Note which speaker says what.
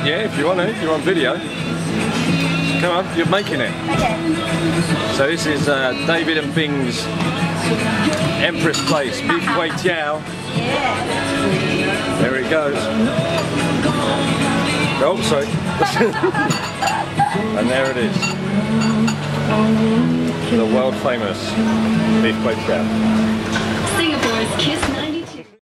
Speaker 1: Yeah, if you want to, if you're on video. Come on, you're making it.
Speaker 2: Okay.
Speaker 1: So this is David and Bing's Empress Place, Beef Kway Teow.
Speaker 2: Yeah.
Speaker 1: There it goes. Oh, sorry. And there it is. The world famous Beef Kway Teow.
Speaker 3: Singapore's Kiss